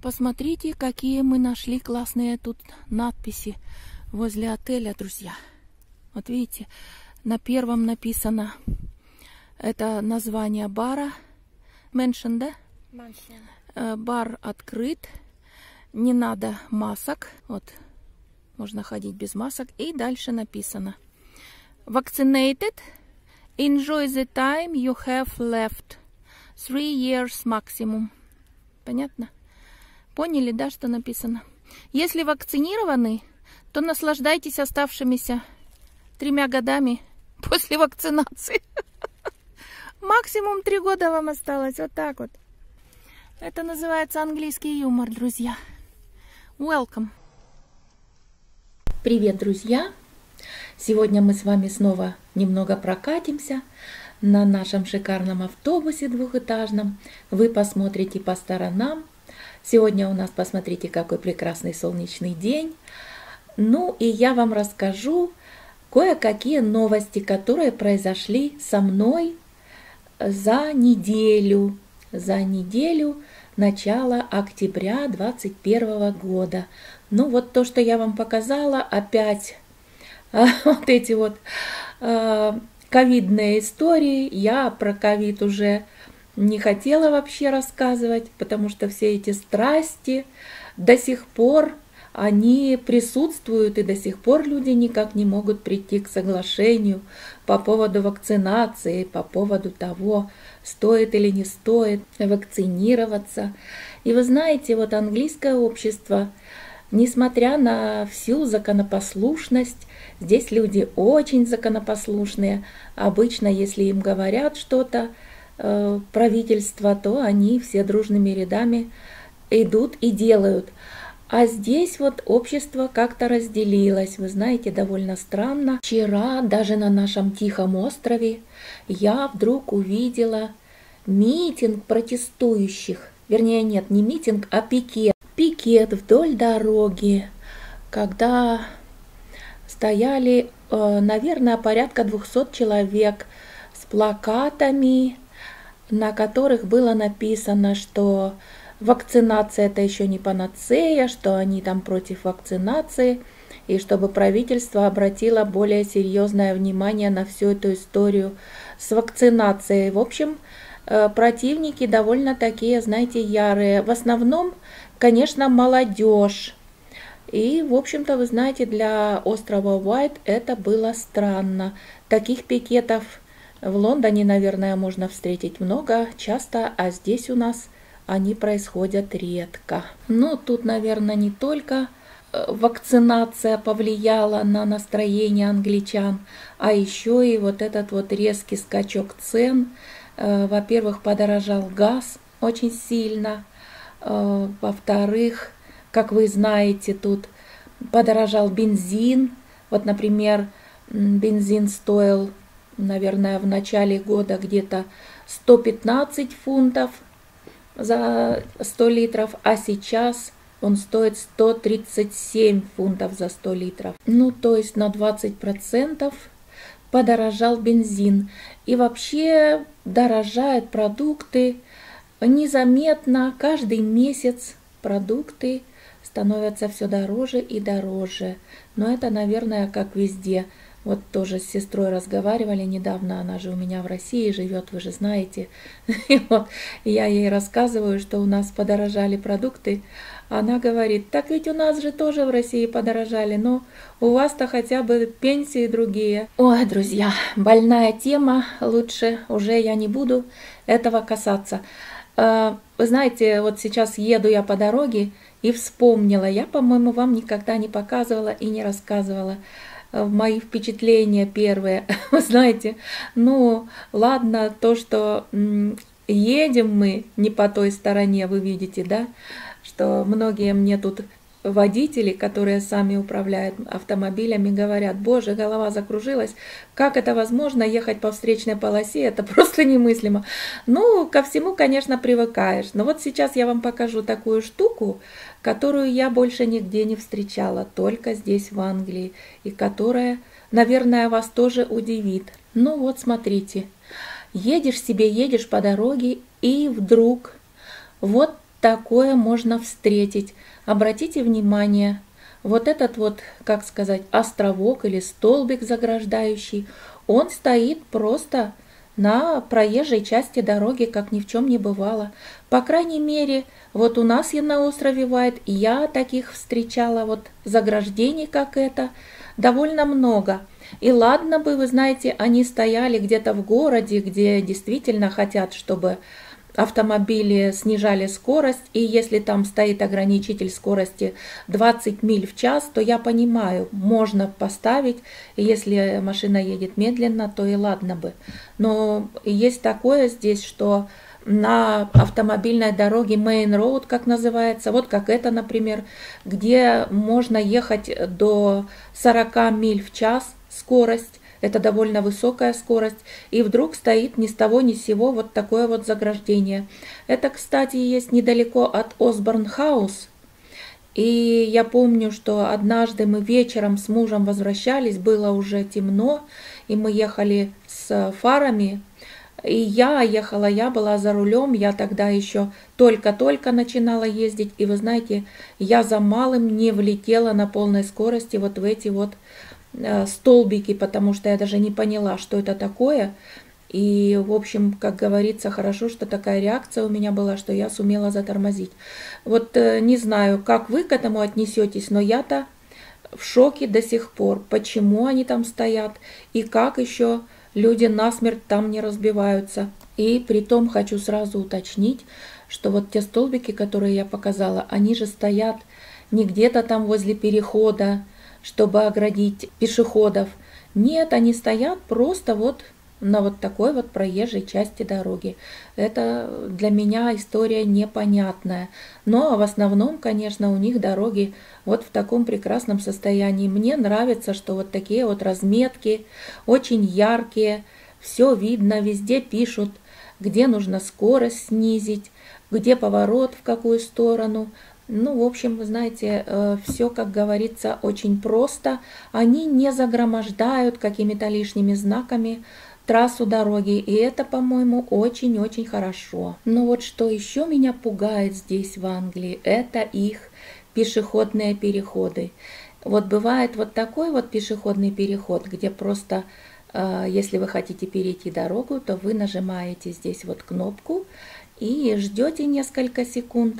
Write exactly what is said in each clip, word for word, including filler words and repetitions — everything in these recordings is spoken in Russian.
Посмотрите, какие мы нашли классные тут надписи возле отеля, друзья. Вот видите, на первом написано, это название бара. Mansion, да? Mansion. Бар открыт. Не надо масок. Вот, можно ходить без масок. И дальше написано. Vaccinated. Enjoy the time you have left. Three years maximum. Понятно? Поняли, да, что написано? Если вакцинированы, то наслаждайтесь оставшимися тремя годами после вакцинации. Максимум три года вам осталось. Вот так вот. Это называется английский юмор, друзья. Welcome. Привет, друзья. Сегодня мы с вами снова немного прокатимся на нашем шикарном автобусе двухэтажном. Вы посмотрите по сторонам. Сегодня у нас, посмотрите, какой прекрасный солнечный день. Ну и я вам расскажу кое-какие новости, которые произошли со мной за неделю. За неделю начала октября двадцать первого года. Ну вот то, что я вам показала, опять вот эти вот ковидные истории. Я про ковид уже не хотела вообще рассказывать, потому что все эти страсти до сих пор, они присутствуют, и до сих пор люди никак не могут прийти к соглашению по поводу вакцинации, по поводу того, стоит или не стоит вакцинироваться. И вы знаете, вот английское общество, несмотря на всю законопослушность, здесь люди очень законопослушные. Обычно, если им говорят что-то, правительства, то они все дружными рядами идут и делают. А здесь вот общество как-то разделилось. Вы знаете, довольно странно. Вчера даже на нашем Тихом острове я вдруг увидела митинг протестующих. Вернее, нет, не митинг, а пикет. Пикет вдоль дороги, когда стояли, наверное, порядка двухсот человек с плакатами, на которых было написано, что вакцинация это еще не панацея, что они там против вакцинации, и чтобы правительство обратило более серьезное внимание на всю эту историю с вакцинацией. В общем, противники довольно такие, знаете, ярые. В основном, конечно, молодежь. И, в общем-то, вы знаете, для острова Уайт это было странно. Таких пикетов в Лондоне, наверное, можно встретить много, часто, а здесь у нас они происходят редко. Ну, тут, наверное, не только вакцинация повлияла на настроение англичан, а еще и вот этот вот резкий скачок цен. Во-первых, подорожал газ очень сильно. Во-вторых, как вы знаете, тут подорожал бензин. Вот, например, бензин стоил, наверное, в начале года где-то сто пятнадцать фунтов за сто литров, а сейчас он стоит сто тридцать семь фунтов за сто литров. Ну, то есть на двадцать процентов подорожал бензин. И вообще дорожают продукты незаметно. Каждый месяц продукты становятся все дороже и дороже. Но это, наверное, как везде. Вот тоже с сестрой разговаривали недавно, она же у меня в России живет, вы же знаете. И вот я ей рассказываю, что у нас подорожали продукты. Она говорит, так ведь у нас же тоже в России подорожали, но у вас-то хотя бы пенсии другие. Ой, друзья, больная тема, лучше уже я не буду этого касаться. Вы знаете, вот сейчас еду я по дороге и вспомнила, я, по-моему, вам никогда не показывала и не рассказывала мои впечатления первые. Вы знаете, ну ладно, то, что едем мы не по той стороне, вы видите, да, что многие мне тут водители, которые сами управляют автомобилями, говорят, боже, голова закружилась, как это возможно ехать по встречной полосе, это просто немыслимо. Ну, ко всему, конечно, привыкаешь. Но вот сейчас я вам покажу такую штуку, которую я больше нигде не встречала, только здесь, в Англии, и которая, наверное, вас тоже удивит. Ну вот, смотрите, едешь себе, едешь по дороге, и вдруг вот такое можно встретить. Обратите внимание, вот этот вот, как сказать, островок или столбик заграждающий, он стоит просто на проезжей части дороги, как ни в чем не бывало. По крайней мере, вот у нас и на острове Уайт я таких встречала, вот заграждений, как это, довольно много. И ладно бы, вы знаете, они стояли где-то в городе, где действительно хотят, чтобы автомобили снижали скорость, и если там стоит ограничитель скорости двадцать миль в час, то я понимаю, можно поставить, и если машина едет медленно, то и ладно бы. Но есть такое здесь, что на автомобильной дороге Main Road, как называется, вот как это, например, где можно ехать до сорока миль в час скорость, это довольно высокая скорость, и вдруг стоит ни с того ни с сего вот такое вот заграждение. Это, кстати, есть недалеко от Осборн-хаус. И я помню, что однажды мы вечером с мужем возвращались, было уже темно, и мы ехали с фарами. И я ехала, я была за рулем, я тогда еще только-только начинала ездить, и вы знаете, я за малым не влетела на полной скорости вот в эти вот столбики, потому что я даже не поняла, что это такое. И, в общем, как говорится, хорошо, что такая реакция у меня была, что я сумела затормозить. Вот не знаю, как вы к этому отнесетесь, но я-то в шоке до сих пор, почему они там стоят и как еще люди насмерть там не разбиваются. И при том хочу сразу уточнить, что вот те столбики, которые я показала, они же стоят не где-то там возле перехода, чтобы оградить пешеходов. Нет, они стоят просто вот на вот такой вот проезжей части дороги. Это для меня история непонятная. Но в основном, конечно, у них дороги вот в таком прекрасном состоянии. Мне нравится, что вот такие вот разметки, очень яркие, все видно, везде пишут, где нужно скорость снизить, где поворот, в какую сторону. Ну, в общем, вы знаете, все, как говорится, очень просто. Они не загромождают какими-то лишними знаками трассу дороги, и это, по-моему, очень-очень хорошо. Но вот что еще меня пугает здесь, в Англии, это их пешеходные переходы. Вот бывает вот такой вот пешеходный переход, где просто, если вы хотите перейти дорогу, то вы нажимаете здесь вот кнопку и ждете несколько секунд.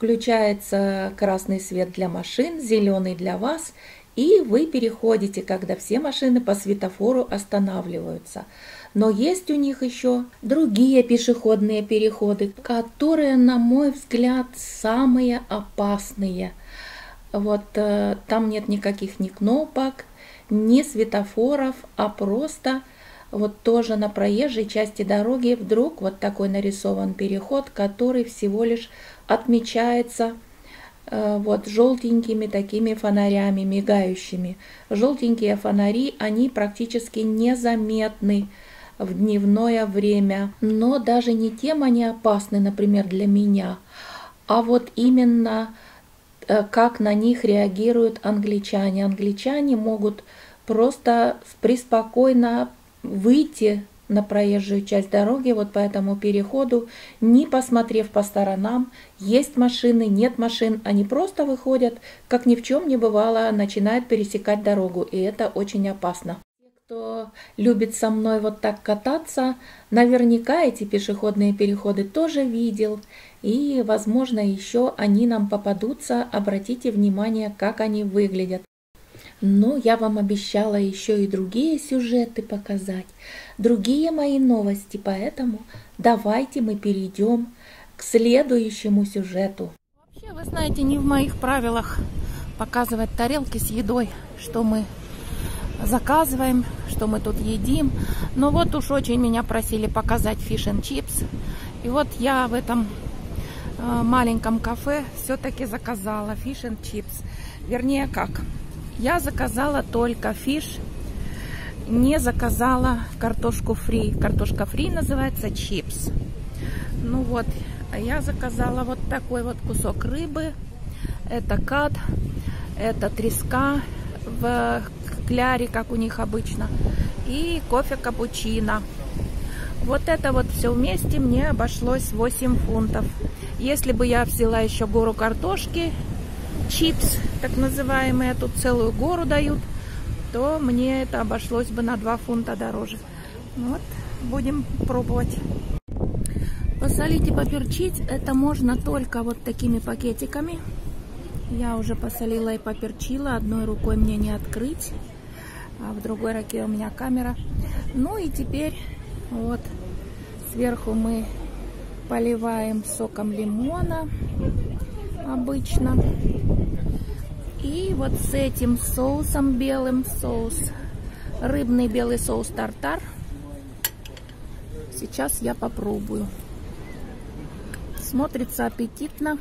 Включается красный свет для машин, зеленый для вас, и вы переходите, когда все машины по светофору останавливаются. Но есть у них еще другие пешеходные переходы, которые, на мой взгляд, самые опасные. Вот э, там нет никаких ни кнопок, ни светофоров, а просто вот тоже на проезжей части дороги вдруг вот такой нарисован переход, который всего лишь отмечается э, вот желтенькими такими фонарями, мигающими. Желтенькие фонари, они практически незаметны в дневное время. Но даже не тем они опасны, например, для меня, а вот именно э, как на них реагируют англичане. Англичане могут просто преспокойно выйти на проезжую часть дороги, вот по этому переходу, не посмотрев по сторонам, есть машины, нет машин, они просто выходят, как ни в чем не бывало, начинают пересекать дорогу, и это очень опасно. Те, кто любит со мной вот так кататься, наверняка эти пешеходные переходы тоже видел, и, возможно, еще они нам попадутся, обратите внимание, как они выглядят. Но я вам обещала еще и другие сюжеты показать, другие мои новости, поэтому давайте мы перейдем к следующему сюжету. Вообще, вы знаете, не в моих правилах показывать тарелки с едой, что мы заказываем, что мы тут едим. Но вот уж очень меня просили показать fish and chips. И вот я в этом маленьком кафе все-таки заказала fish and chips. Вернее, как? Я заказала только фиш, не заказала картошку фри. Картошка фри называется чипс. Ну вот, я заказала вот такой вот кусок рыбы. Это кат, это треска в кляре, как у них обычно. И кофе капучино. Вот это вот все вместе мне обошлось восемь фунтов. Если бы я взяла еще гору картошки, чипс, так называемые, тут целую гору дают, то мне это обошлось бы на два фунта дороже. Вот, будем пробовать. Посолить и поперчить это можно только вот такими пакетиками. Я уже посолила и поперчила, одной рукой мне не открыть, а в другой руке у меня камера. Ну и теперь вот сверху мы поливаем соком лимона обычно. И вот с этим соусом белым, соус, рыбный белый соус тартар. Сейчас я попробую. Смотрится аппетитно.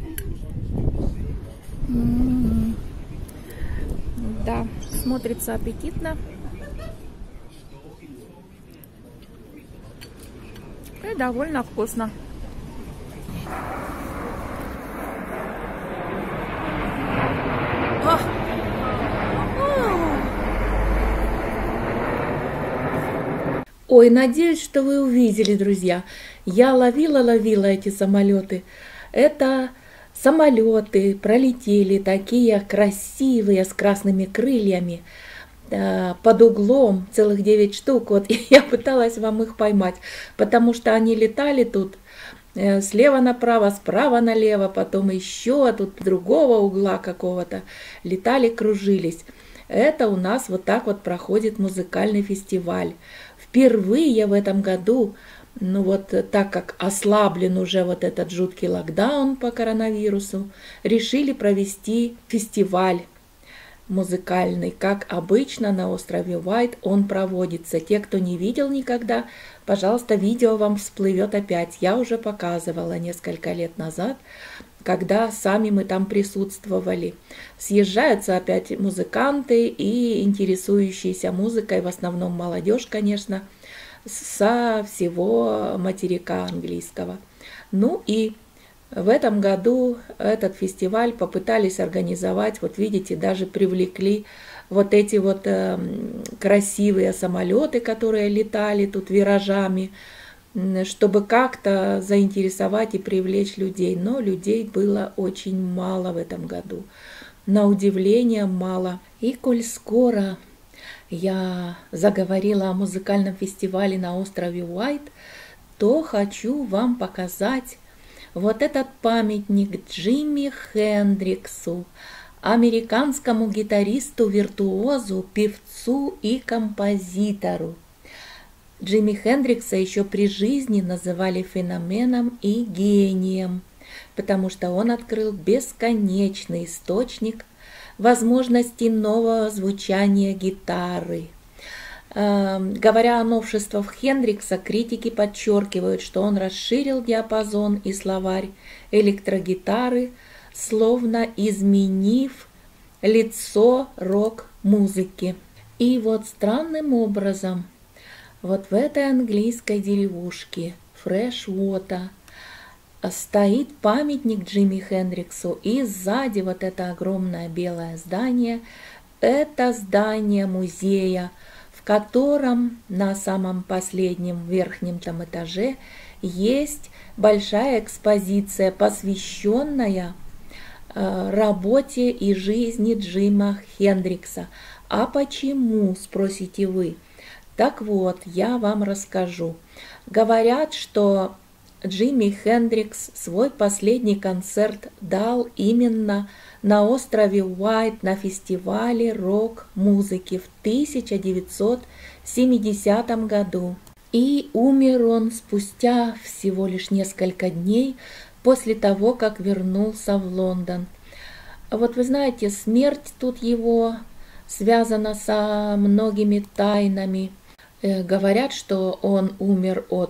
М-м-м. Да, смотрится аппетитно. И довольно вкусно. Ох. Ой, надеюсь, что вы увидели, друзья. Я ловила-ловила эти самолеты. Это самолеты пролетели такие красивые, с красными крыльями, под углом, целых девять штук. Вот, и я пыталась вам их поймать, потому что они летали тут слева направо, справа налево, потом еще тут другого угла какого-то летали, кружились. Это у нас вот так вот проходит музыкальный фестиваль. Впервые в этом году, ну вот так как ослаблен уже вот этот жуткий локдаун по коронавирусу, решили провести фестиваль музыкальный, как обычно на острове Уайт он проводится. Те, кто не видел никогда, пожалуйста, видео вам всплывет опять. Я уже показывала несколько лет назад, когда сами мы там присутствовали. Съезжаются опять музыканты и интересующиеся музыкой, в основном молодежь, конечно, со всего материка английского. Ну и в этом году этот фестиваль попытались организовать, вот видите, даже привлекли вот эти вот э, красивые самолеты, которые летали тут виражами, чтобы как-то заинтересовать и привлечь людей. Но людей было очень мало в этом году. На удивление мало. И коль скоро я заговорила о музыкальном фестивале на острове Уайт, то хочу вам показать вот этот памятник Джимми Хендриксу, американскому гитаристу-виртуозу, певцу и композитору. Джимми Хендрикса еще при жизни называли феноменом и гением, потому что он открыл бесконечный источник возможностей нового звучания гитары. Э, говоря о новшествах Хендрикса, критики подчеркивают, что он расширил диапазон и словарь электрогитары, словно изменив лицо рок-музыки. И вот странным образом вот в этой английской деревушке Фрешвота стоит памятник Джимми Хендриксу, и сзади вот это огромное белое здание, это здание музея, в котором на самом последнем верхнем там этаже есть большая экспозиция, посвященная э, работе и жизни Джима Хендрикса. А почему, спросите вы? Так вот, я вам расскажу. Говорят, что Джимми Хендрикс свой последний концерт дал именно на острове Уайт на фестивале рок-музыки в тысяча девятьсот семидесятом году. И умер он спустя всего лишь несколько дней после того, как вернулся в Лондон. Вот вы знаете, смерть тут его связана со многими тайнами. Говорят, что он умер от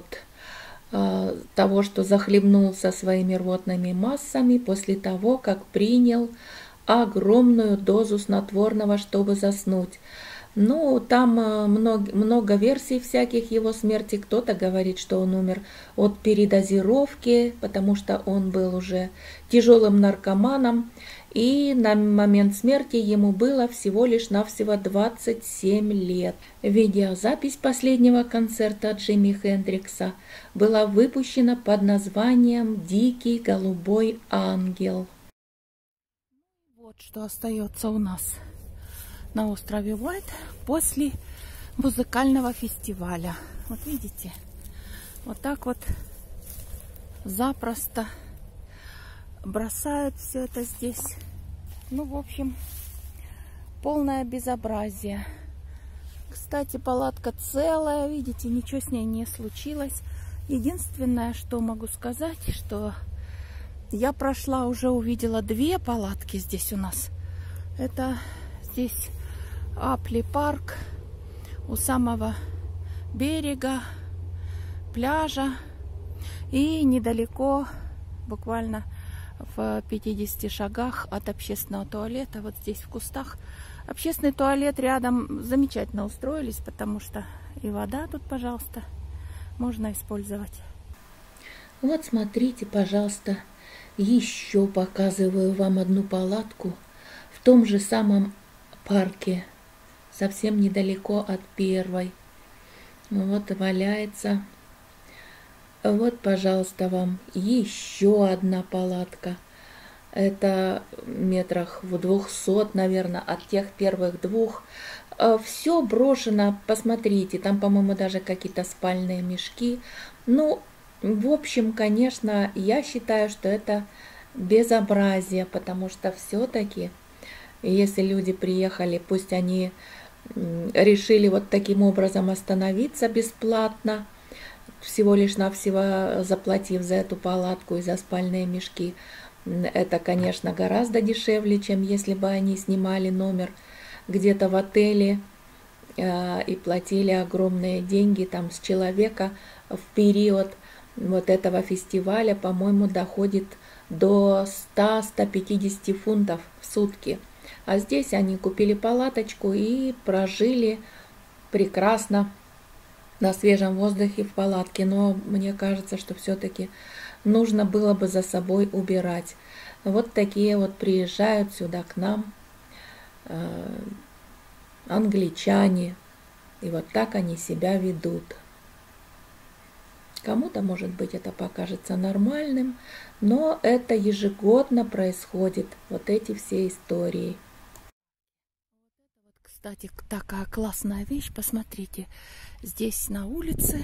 э, того, что захлебнулся своими рвотными массами после того, как принял огромную дозу снотворного, чтобы заснуть. Ну, там много, много версий всяких его смерти. Кто-то говорит, что он умер от передозировки, потому что он был уже тяжелым наркоманом. И на момент смерти ему было всего лишь навсего двадцать семь лет. Видеозапись последнего концерта Джимми Хендрикса была выпущена под названием «Дикий голубой ангел». Вот что остается у нас на острове Уайт после музыкального фестиваля. Вот видите, вот так вот запросто бросают все это здесь. Ну, в общем, полное безобразие. Кстати, палатка целая, видите, ничего с ней не случилось. Единственное, что могу сказать, что я прошла, уже увидела две палатки здесь у нас. Это здесь Апли парк у самого берега пляжа, и недалеко, буквально в пятидесяти шагах от общественного туалета, вот здесь в кустах. Общественный туалет рядом, замечательно устроились, потому что и вода тут, пожалуйста, можно использовать. Вот смотрите, пожалуйста, еще показываю вам одну палатку в том же самом парке, совсем недалеко от первой. Вот валяется. Вот, пожалуйста, вам еще одна палатка. Это метрах в двухсот, наверное, от тех первых двух. Все брошено, посмотрите, там, по-моему, даже какие-то спальные мешки. Ну, в общем, конечно, я считаю, что это безобразие, потому что все-таки, если люди приехали, пусть они решили вот таким образом остановиться бесплатно, всего лишь навсего заплатив за эту палатку и за спальные мешки. Это, конечно, гораздо дешевле, чем если бы они снимали номер где-то в отеле э, и платили огромные деньги там с человека. В период вот этого фестиваля, по-моему, доходит до ста — ста пятидесяти фунтов в сутки. А здесь они купили палаточку и прожили прекрасно на свежем воздухе в палатке. Но мне кажется, что все-таки нужно было бы за собой убирать. Вот такие вот приезжают сюда к нам э, англичане. И вот так они себя ведут. Кому-то, может быть, это покажется нормальным, но это ежегодно происходит, вот эти все истории. Вот, кстати, такая классная вещь, посмотрите. Здесь на улице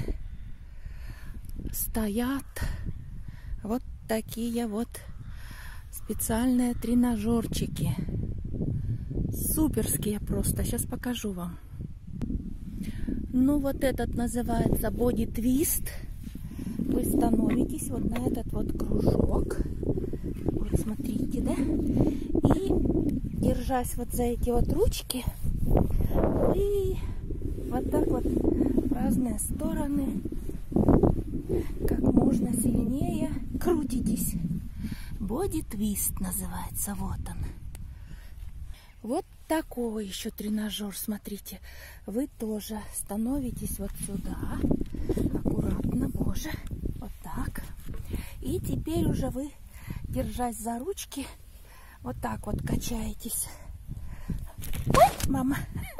стоят вот такие вот специальные тренажерчики. Суперские просто. Сейчас покажу вам. Ну, вот этот называется Body Twist. Вы становитесь вот на этот вот кружок. Вот смотрите, да? И, держась вот за эти вот ручки, вы вот так вот в разные стороны, как можно сильнее крутитесь. Body Twist называется. Вот он. Вот такой еще тренажер, смотрите. Вы тоже становитесь вот сюда. Аккуратно, боже. Вот так. И теперь уже вы, держась за ручки, вот так вот качаетесь. Ой, мама.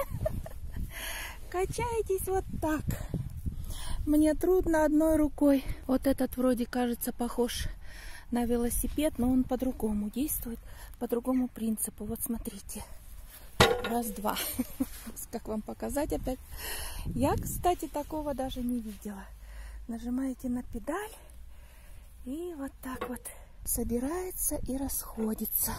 Качаетесь вот так. Мне трудно одной рукой. Вот этот вроде кажется похож на велосипед, но он по-другому действует, по другому принципу. Вот смотрите. Раз, два. Как вам показать опять? Я, кстати, такого даже не видела. Нажимаете на педаль, и вот так вот собирается и расходится.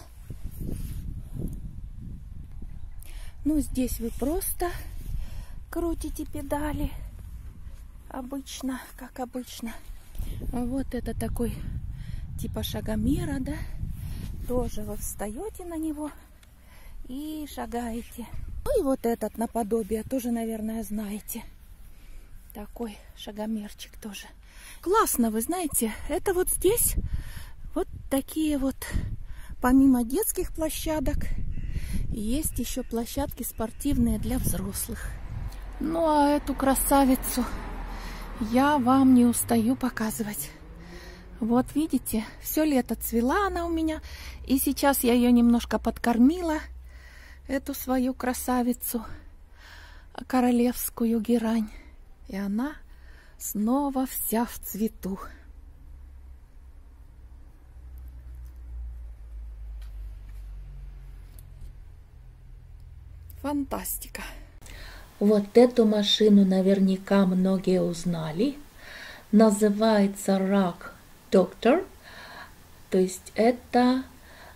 Ну, здесь вы просто крутите педали. Обычно, как обычно. Вот это такой типа шагомера, да? Тоже вы встаете на него и шагаете. Ну и вот этот наподобие тоже, наверное, знаете. Такой шагомерчик тоже. Классно, вы знаете, это вот здесь вот такие вот, помимо детских площадок, Есть еще площадки спортивные для взрослых. Ну а эту красавицу я вам не устаю показывать. Вот видите, все лето цвела она у меня. И сейчас я ее немножко подкормила, эту свою красавицу, королевскую герань. И она снова вся в цвету. Фантастика. Вот эту машину наверняка многие узнали. Называется Rug Doctor. То есть это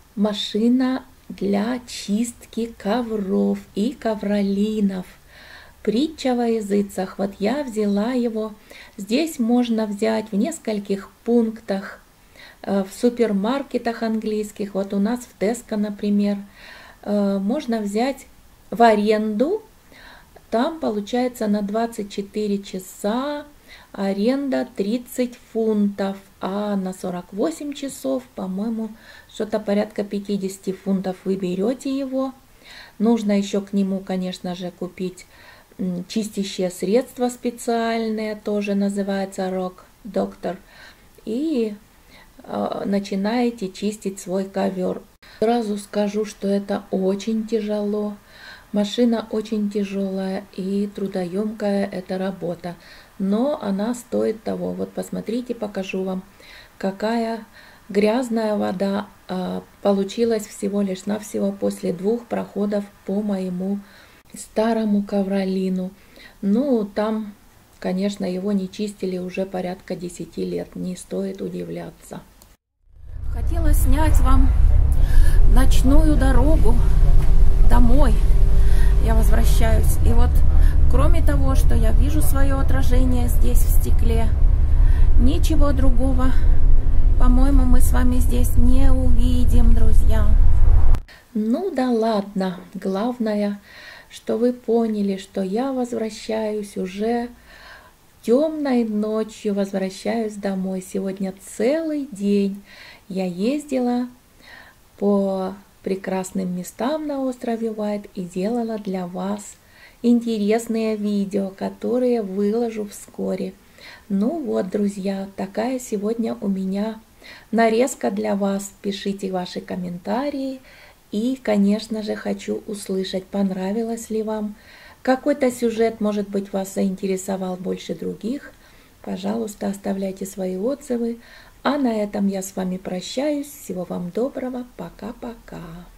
машина для чистки ковров и ковролинов. Притча во языцах. Вот я взяла его. Здесь можно взять в нескольких пунктах. В супермаркетах английских. Вот у нас в Tesco, например. Можно взять в аренду. Там получается на двадцать четыре часа аренда тридцать фунтов, а на сорок восемь часов, по-моему, что-то порядка пятьдесят фунтов вы берете его. Нужно еще к нему, конечно же, купить чистящее средство специальное, тоже называется Rug Doctor, и э, начинаете чистить свой ковер. Сразу скажу, что это очень тяжело. Машина очень тяжелая и трудоемкая эта работа, но она стоит того. Вот посмотрите, покажу вам, какая грязная вода а, получилась всего лишь навсего после двух проходов по моему старому ковролину. Ну, там, конечно, его не чистили уже порядка десяти лет, не стоит удивляться. Хотела снять вам ночную дорогу домой. Я возвращаюсь. И вот, кроме того, что я вижу свое отражение здесь в стекле, ничего другого, по-моему, мы с вами здесь не увидим, друзья. Ну да ладно. Главное, что вы поняли, что я возвращаюсь уже темной ночью, возвращаюсь домой. Сегодня целый день я ездила по прекрасным местам на острове Уайт и делала для вас интересные видео, которые выложу вскоре. Ну вот, друзья, такая сегодня у меня нарезка для вас. Пишите ваши комментарии. И, конечно же, хочу услышать, понравилось ли вам. Какой-то сюжет, может быть, вас заинтересовал больше других. Пожалуйста, оставляйте свои отзывы. А на этом я с вами прощаюсь. Всего вам доброго. Пока-пока.